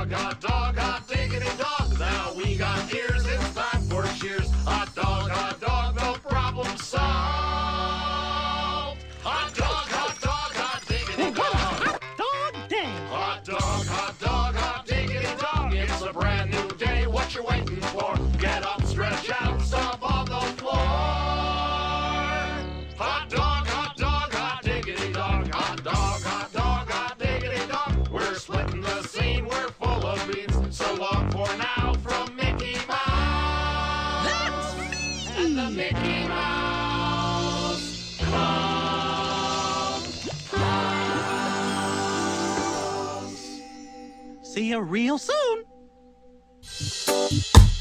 hot diggity dog. Now we got ears, it's time for cheers. Hot dog, no problem solved. Hot dog, hot diggity dog. Hot dog day. Hot dog, hot diggity dog. It's a brand new day, what you waiting for? Get up, stretch out, stomp on the floor. Hot dog, hot diggity dog. Hot dog, hot diggity dog. We're splitting the scene, we're full of beans. So long for now from Mickey Mouse. That's me. And the Mickey Mouse Clubhouse. See you real soon.